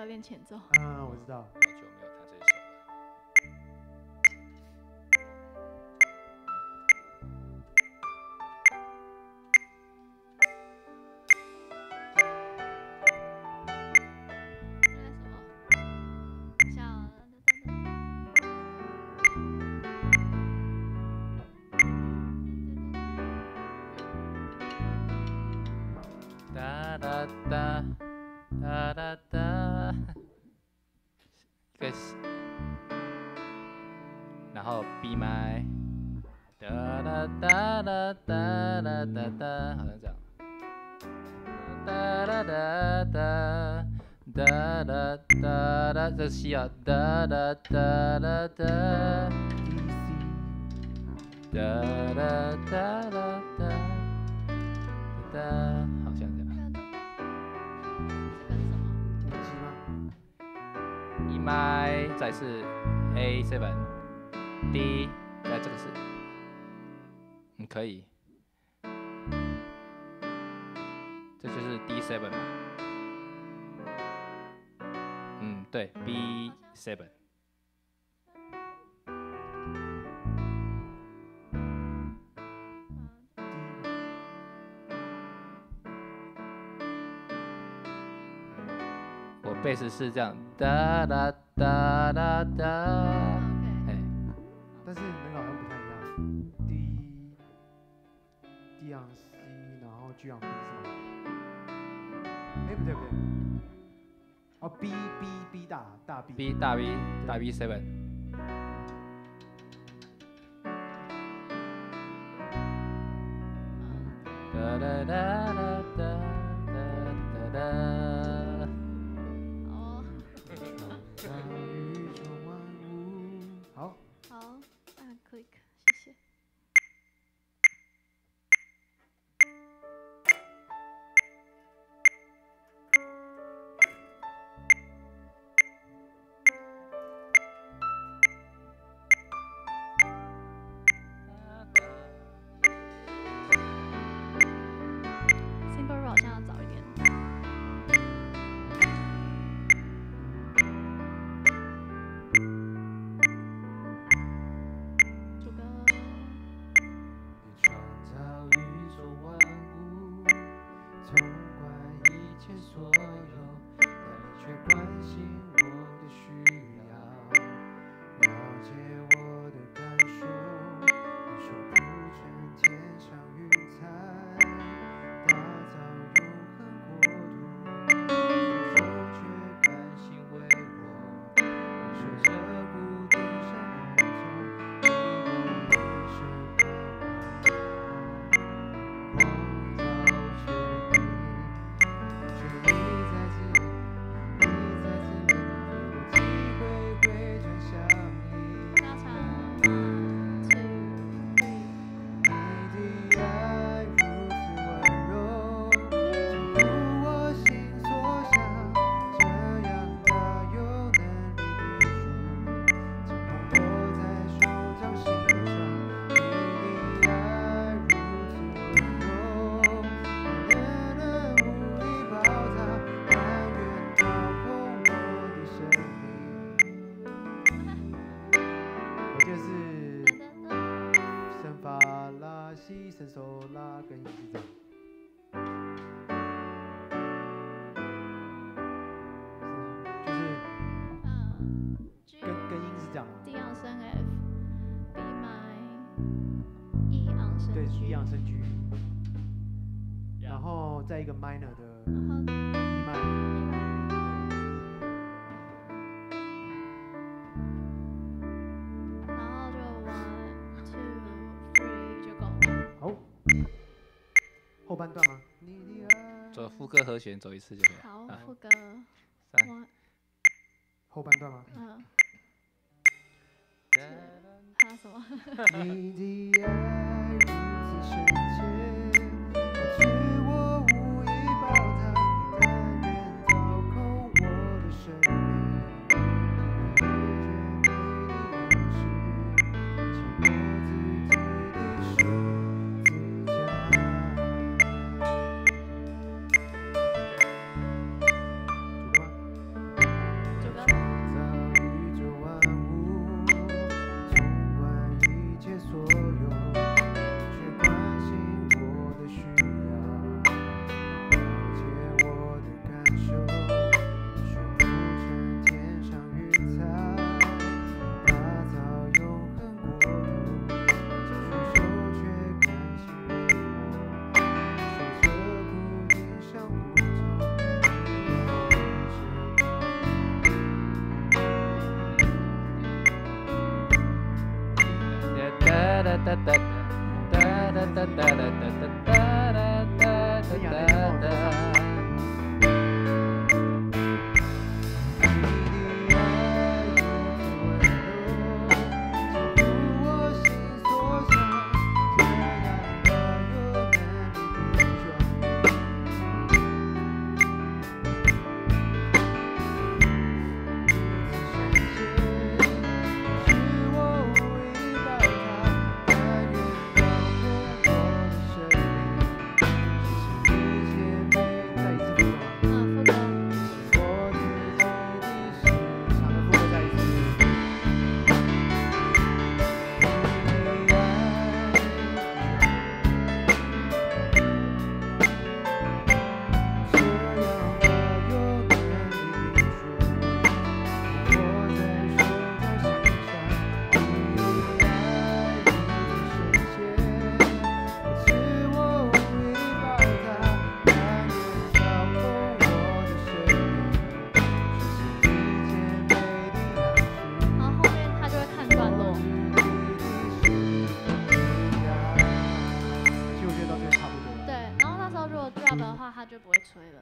要练前奏。 我知道。 好久没有弹这一首了。哒哒哒哒哒哒，一个，然后 B 麦，哒哒哒哒哒哒哒哒，好像这样，哒哒哒哒哒哒哒哒，这是 C 啊，哒哒哒哒哒，哒哒哒哒哒哒，好像这样。E 麦，再是 A7，D， 再这个是，可以，这就是 D7 嘛，对 B7。我贝斯是这样，哒哒哒哒哒， 但是那个好像不太一样 ，D 昂 C， 然后 G 昂 B 是吗？不对，哦 B 大 B 大 B7。哒哒哒哒哒哒哒。 好，按 click， 谢谢。Simple Roll 好像要早一点。 在一个 minor 的 E 麦， 然后就 1 2 3就够。 好，后半段吗？ 走副歌和弦走一次就可以。 好，副歌。 3。 后半段吗？ 还有什么？ 你的爱如此深切，我知我无意报答，但愿掏空我的生命，拒绝每一勇士，紧握自己的十字架。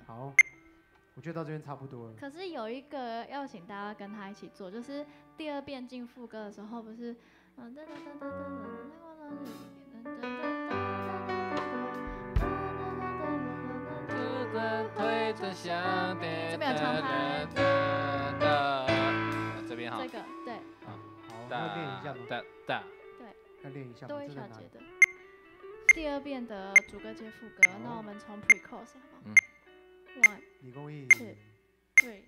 好，我觉得到这边差不多了。 可是有一个要请大家跟他一起做，就是第二遍进副歌的时候，不是推着香这边有长拍这边哈， 这个对好，要练一下吗？ 哒， 要练一下吗？ 多一这个难小节的。第二遍的主歌接副歌，那我们从 pre-chorus 好不好？1、 你公益。 2、3。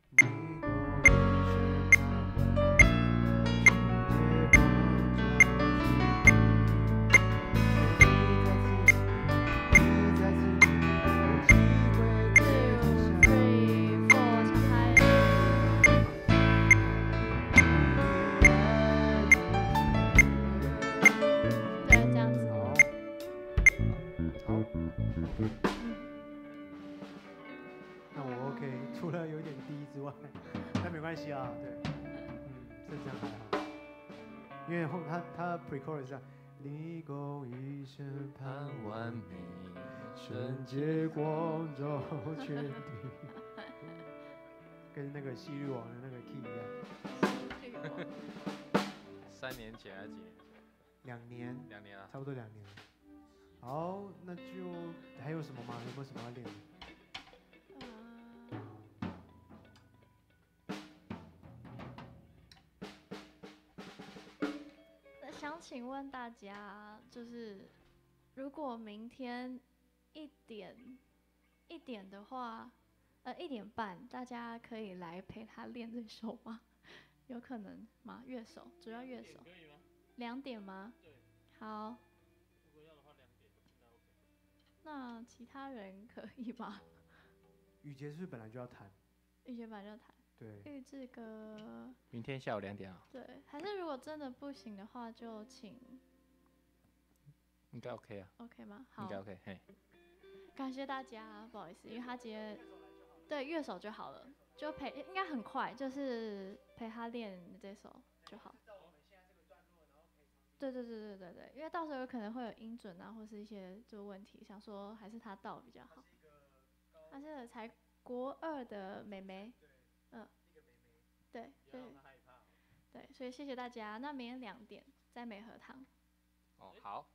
那我 OK， 除了有点低之外，但没关系啊，对，是这样还好，因为他 pre-chorus 上，立功一生盼完美，圣洁光照全地，跟那个西律王的那个 key 一样。 3年前还是几年？ 2年。 2年啊， 差不多2年了。好，那就还有什么吗？有没有什么要练的？ 想请问大家，就是如果明天1点的话，1点半，大家可以来陪他练这首吗？有可能吗？乐手，主要乐手。2点吗？对。好。如果要的话2点，那 OK。那其他人可以吗？ 雨杰是不是本来就要弹？ 预决版就弹。 对。 预制歌。 明天下午2点啊。 对，还是如果真的不行的话，就请。 应该 OK 啊。 OK 吗？好。 应该 OK， 嘿。 感谢大家，不好意思，因为他今天对乐手就好了，就应该很快，就是陪他练这首就好。对，因为到时候有可能会有音准啊，或是一些这个问题，想说还是他到比较好。他现在才国2的妹妹，对，所以谢谢大家。那明天2点在美和堂。 哦，好。